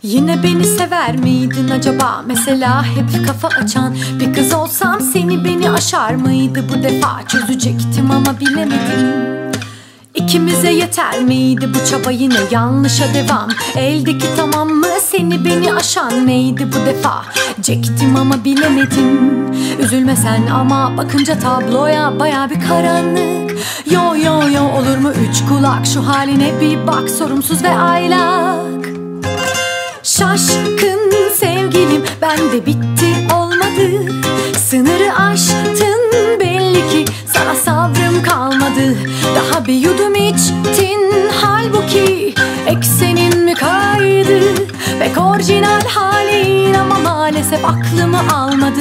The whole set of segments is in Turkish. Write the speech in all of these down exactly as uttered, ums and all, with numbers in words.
Yine beni sever miydin acaba? Mesela hep kafa açan bir kız olsam seni beni aşar mıydı? Bu defa çözecektim ama bilemedim. İkimize yeter miydi bu çaba, yine yanlışa devam. Eldeki tamam mı, seni beni aşan neydi bu defa? Cektim ama bilemedim. Üzülme sen ama bakınca tabloya baya bir karanlık. Yo yo yo olur mu üç kulak, şu haline bir bak, sorumsuz ve aylak. Şaşkın sevgilim, bende bitti olmadı. Sınırı aştın belli ki, sana sabrım kalmadı. Daha bir yudum içtin halbuki eksenin mi kaydı? Pek orijinal halin ama maalesef aklımı almadı.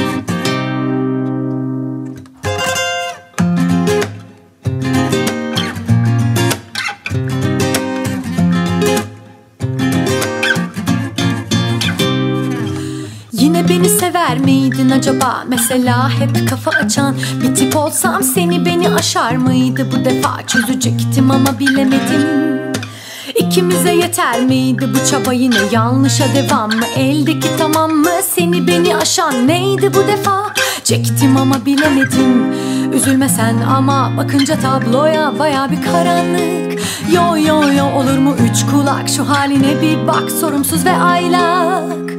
Yine beni sever miydin acaba? Mesela hep kafa açan bir tip olsam seni beni aşar mıydı? Bu defa çözecektim ama bilemedim. İkimize yeter miydi bu çaba, yine yanlışa devam mı? Eldeki tamam mı, seni beni aşan neydi bu defa? Çektim ama bilemedim. Üzülme sen ama bakınca tabloya baya bir karanlık. Yo yo yo olur mu üç kulak, şu haline bir bak, sorumsuz ve aylak.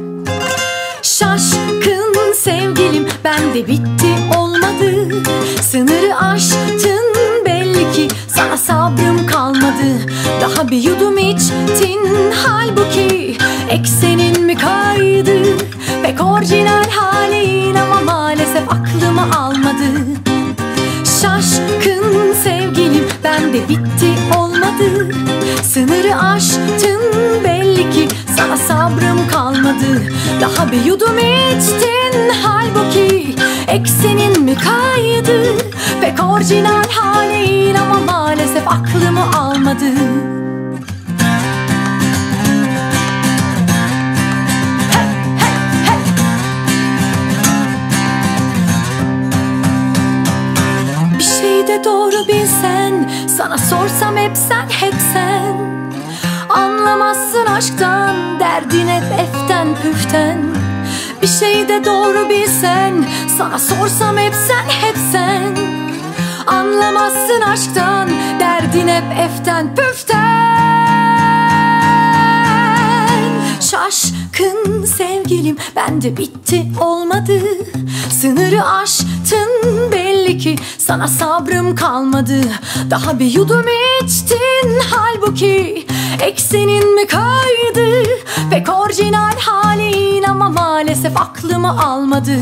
Şaşkın sevgilim, bende bitti olmadı. Sınırı aştın belli ki, sana sabrım kalmadı. Daha bir yudum içtin halbuki eksenin mi kaydı? Pek orijinal halin ama maalesef aklımı almadı. Şaşkın sevgilim, bende bitti olmadı. Sınırı aştın belli ki, sana sabrım kalmadı. Daha bir yudum içtin halbuki eksenin mi kaydı? Pek orijinal halin ama maalesef aklımı almadı. Bir şey de doğru bilsen, sana sorsam hep sen hep sen. Anlamazsın aşktan, derdin hep eften püften. Bir şey de doğru bilsen, sana sorsam hep sen hep sen. Anlamazsın aşktan, derdin hep eften püften. Şaşkın sevgilim, bende bitti olmadı. Sınırı aştın belli ki, sana sabrım kalmadı. Daha bir yudum içtin halbuki eksenin mi kaydı? Pek orijinal halin ama maalesef aklımı almadı.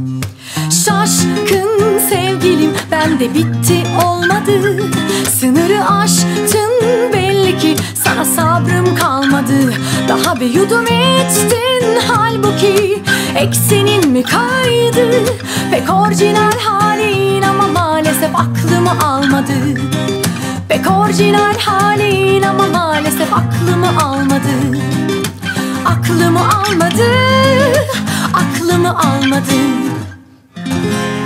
Şaşkın sevgilim, bende bitti olmadı. Sınırı aştın belli ki, sana sabrım kalmadı. Daha bir yudum içtin halbuki eksenin mi kaydı? Pek orijinal halin ama maalesef aklımı almadı. Pek orijinal halin ama maalesef aklımı almadı. Aklımı almadı, aklımı almadı.